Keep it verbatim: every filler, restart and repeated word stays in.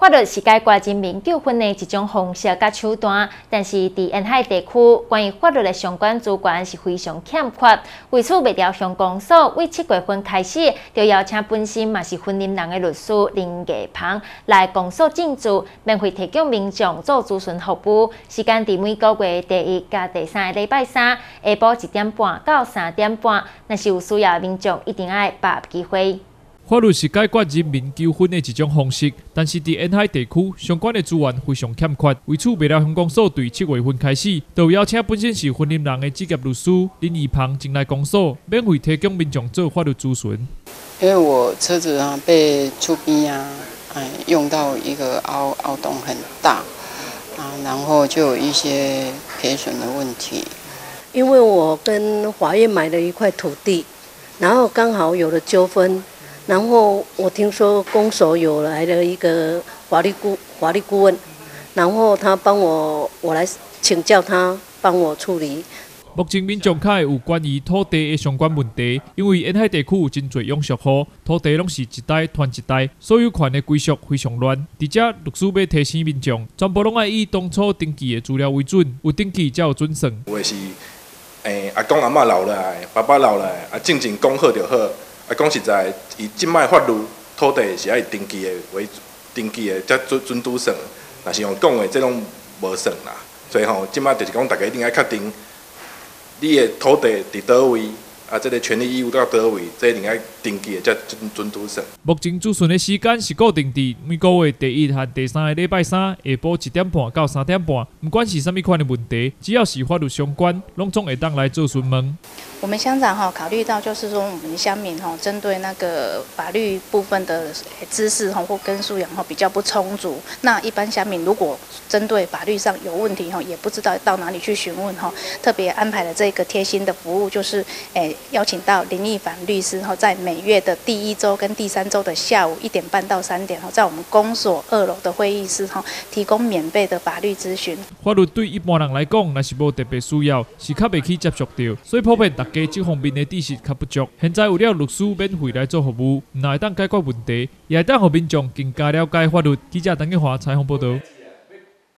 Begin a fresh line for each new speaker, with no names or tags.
法律是解决人民纠纷的一种方式甲手段，但是伫沿海地区，关于法律的相关资源是非常欠缺。为此，未调向公所为七月份开始，就邀请本身嘛是婚姻人的律师林业鹏来公所进驻，免费提供民众做咨询服务。时间伫每个月第一甲第三个礼拜三下晡一点半到三点半。若是有需要的民众，一定要把握机会。
法律是解决人民纠纷的一种方式，但是伫沿海地区相关的资源非常欠缺。为此，未来乡公所对七月份开始，就邀请本身是婚姻人的职业律师林义鹏进来公所，免费提供民众做法律咨询。
因为我车子啊被出边啊，哎用到一个凹凹洞很大啊，然后就有一些赔损的问题。
因为我跟法院买了一块土地，然后刚好有了纠纷。 然后我听说公所有来了一个法律顾法律顾问，然后他帮我，我来请教他帮我处理。
目前民众较有关于土地的相关问题，因为沿海地区有真侪养殖户，土地拢是一代传一代，所有权的归属非常乱。而且律师要提醒民众，全部拢爱以当初登记的资料为准，有登记才有准算。
有的是诶，阿公阿嬷留来，爸爸留来，啊，正正讲好就好。 啊，讲实在，以即卖法律土地是爱登记的为登记的，才准准拄算。若是用讲的，这拢无算啦。所以吼，即卖就是讲，大家一定要确定你的土地伫倒位，啊，这个权利义务到倒位，这一定要登记的，才准准拄算。
目前咨询的时间是固定伫每个月第一和第三个礼拜三下晡一点半到三点半。不管是啥物款的问题，只要是法律相关，拢总会当来做询问。
我们乡长哈考虑到，就是说我们乡民哈针对那个法律部分的知识哈或跟素养哈比较不充足。那一般乡民如果针对法律上有问题哈，也不知道到哪里去询问哈，特别安排了这个贴心的服务，就是诶邀请到林义凡律师哈，在每月的第一周跟第三周的下午一点半到三点哈，在我们公所二楼的会议室哈，提供免费的法律咨询。
法律对一般人来讲，若是无特别需要，是较袂去接触到，所以普遍大 加这方面的知识较不足，现在有了律师免费来做服务，唔但会当解决问题，也会当让民众更加了解法律。记者陈建华采访报道。